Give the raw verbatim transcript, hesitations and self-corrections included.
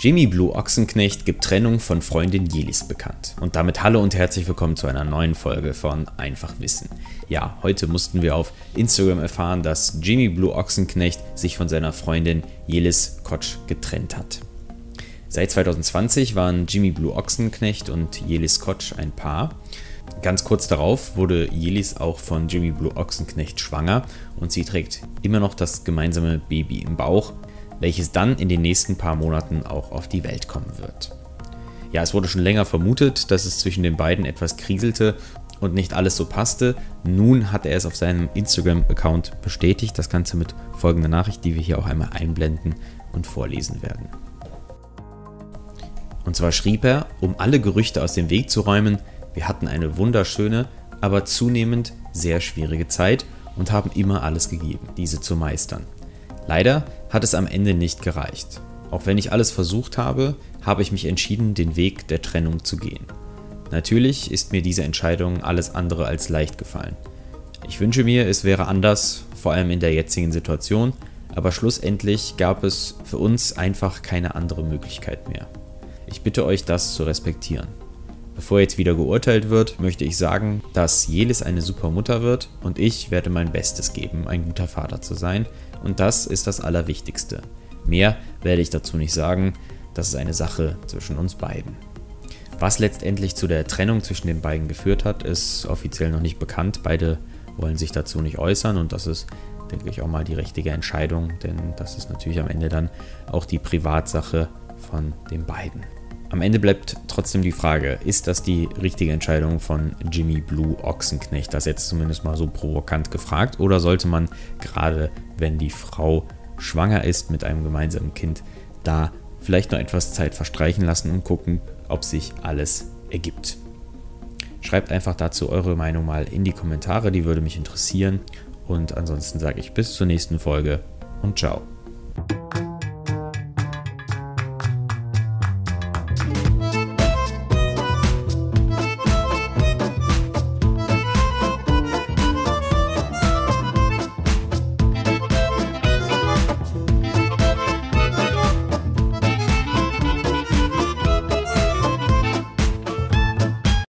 Jimmy Blue Ochsenknecht gibt Trennung von Freundin Jelis bekannt. Und damit hallo und herzlich willkommen zu einer neuen Folge von Einfach Wissen. Ja, heute mussten wir auf Instagram erfahren, dass Jimmy Blue Ochsenknecht sich von seiner Freundin Jelis Kotsch getrennt hat. Seit zwanzig zwanzig waren Jimmy Blue Ochsenknecht und Jelis Kotsch ein Paar. Ganz kurz darauf wurde Jelis auch von Jimmy Blue Ochsenknecht schwanger und sie trägt immer noch das gemeinsame Baby im Bauch, welches dann in den nächsten paar Monaten auch auf die Welt kommen wird. Ja, es wurde schon länger vermutet, dass es zwischen den beiden etwas kriselte und nicht alles so passte. Nun hat er es auf seinem Instagram-Account bestätigt, das Ganze mit folgender Nachricht, die wir hier auch einmal einblenden und vorlesen werden. Und zwar schrieb er, um alle Gerüchte aus dem Weg zu räumen: Wir hatten eine wunderschöne, aber zunehmend sehr schwierige Zeit und haben immer alles gegeben, diese zu meistern. Leider hat es am Ende nicht gereicht. Auch wenn ich alles versucht habe, habe ich mich entschieden, den Weg der Trennung zu gehen. Natürlich ist mir diese Entscheidung alles andere als leicht gefallen. Ich wünsche mir, es wäre anders, vor allem in der jetzigen Situation, aber schlussendlich gab es für uns einfach keine andere Möglichkeit mehr. Ich bitte euch, das zu respektieren. Bevor jetzt wieder geurteilt wird, möchte ich sagen, dass Jelis eine super Mutter wird und ich werde mein Bestes geben, ein guter Vater zu sein, und das ist das Allerwichtigste. Mehr werde ich dazu nicht sagen, das ist eine Sache zwischen uns beiden. Was letztendlich zu der Trennung zwischen den beiden geführt hat, ist offiziell noch nicht bekannt. Beide wollen sich dazu nicht äußern und das ist, denke ich, auch mal die richtige Entscheidung, denn das ist natürlich am Ende dann auch die Privatsache von den beiden. Am Ende bleibt trotzdem die Frage, ist das die richtige Entscheidung von Jimmy Blue Ochsenknecht? Das jetzt zumindest mal so provokant gefragt. Oder sollte man, gerade wenn die Frau schwanger ist mit einem gemeinsamen Kind, da vielleicht noch etwas Zeit verstreichen lassen und gucken, ob sich alles ergibt? Schreibt einfach dazu eure Meinung mal in die Kommentare, die würde mich interessieren. Und ansonsten sage ich bis zur nächsten Folge und ciao.